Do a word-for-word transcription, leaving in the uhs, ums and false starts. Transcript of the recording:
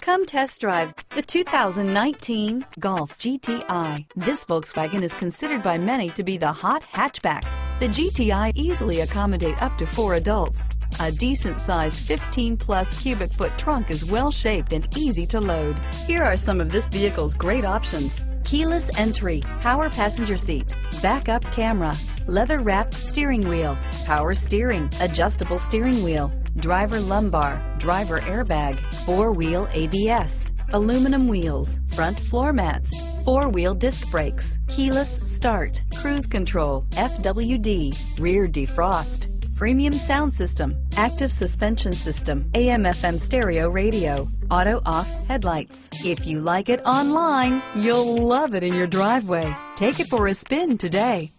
Come test drive the two thousand nineteen Golf G T I. This Volkswagen is considered by many to be the hot hatchback. The G T I easily accommodate up to four adults. A decent-sized fifteen plus cubic foot trunk is well-shaped and easy to load. Here are some of this vehicle's great options: keyless entry, power passenger seat, backup camera, leather-wrapped steering wheel, power steering, adjustable steering wheel, driver lumbar, driver airbag, four-wheel A B S, aluminum wheels, front floor mats, four-wheel disc brakes, keyless start, cruise control, F W D, rear defrost, premium sound system, active suspension system, A M F M stereo radio, auto-off headlights. If you like it online, you'll love it in your driveway. Take it for a spin today.